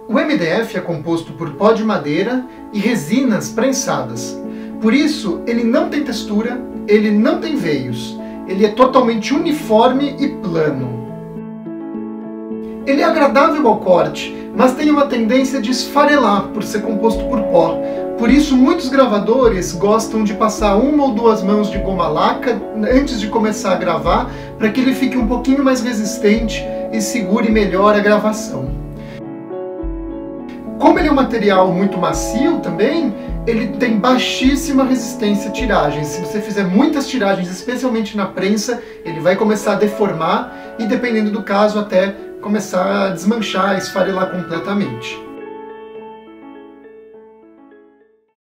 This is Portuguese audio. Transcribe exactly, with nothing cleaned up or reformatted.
O M D F é composto por pó de madeira e resinas prensadas. Por isso, ele não tem textura, ele não tem veios. Ele é totalmente uniforme e plano. Ele é agradável ao corte, mas tem uma tendência de esfarelar por ser composto por pó. Por isso, muitos gravadores gostam de passar uma ou duas mãos de goma laca antes de começar a gravar, para que ele fique um pouquinho mais resistente e segure melhor a gravação. Como ele é um material muito macio também, ele tem baixíssima resistência a tiragens. Se você fizer muitas tiragens, especialmente na prensa, ele vai começar a deformar e, dependendo do caso, até começar a desmanchar, esfarelar completamente.